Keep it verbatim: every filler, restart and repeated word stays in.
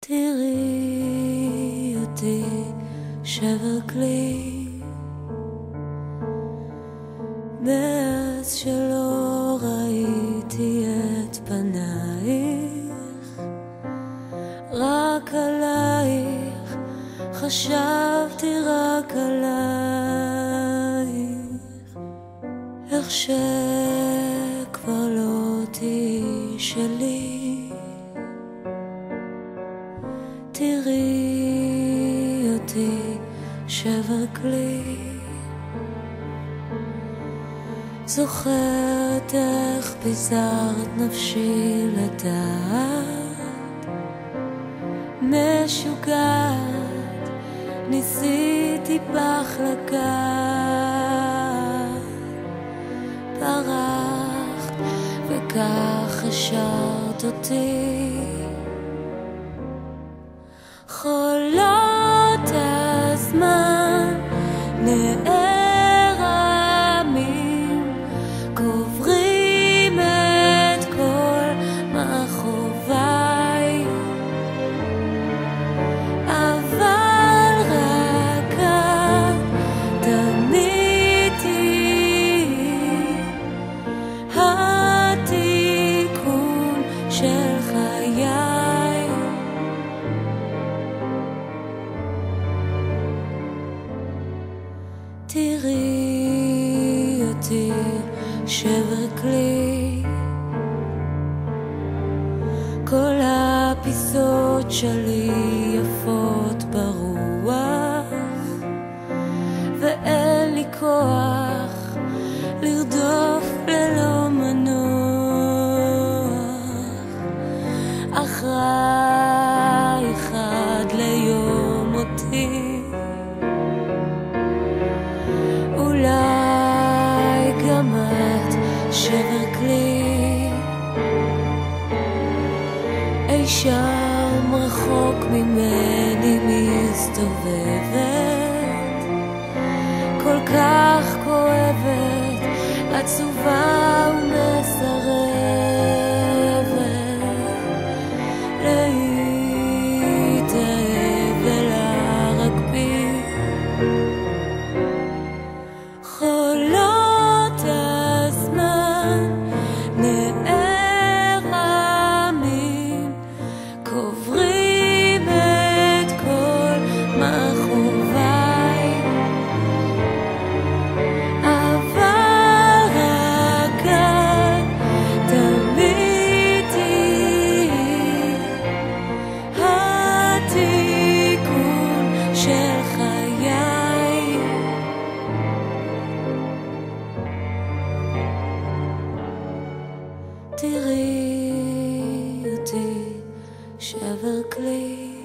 תראי אותי שבר כלי מאז שלא ראיתי את פנייך, רק עלייך חשבתי, רק עלייך, איך שכבר לא תהיי שלי. תראי אותי שבר כלי, זוכרת איך פיזרת נפשי לדעת, משוגעת ניסיתי בך לגעת, ברחת וכך השארת אותי. חולות הזמן נערמים, קוברים את כל מחוביי, אבל רק את תמיד תהיי התיקון של חיי. תראי אותי שבר כלי, כל הפיסות שלי יפות ברוח, ואין לי כוח לרדוף ללא מנוח אחרייך עד ליום מותי. אולי גם את שבר כלי, אי שם רחוק ממני מסתובבת, כל כך כואבת, עצובה ומסרבת להתאהב ולהרקביל. חולות הזמן נערמים, קוברים את כל מחוביי, אבל רק את תמיד תהיי התיקון של חיי. תראי אותי שבר כלי.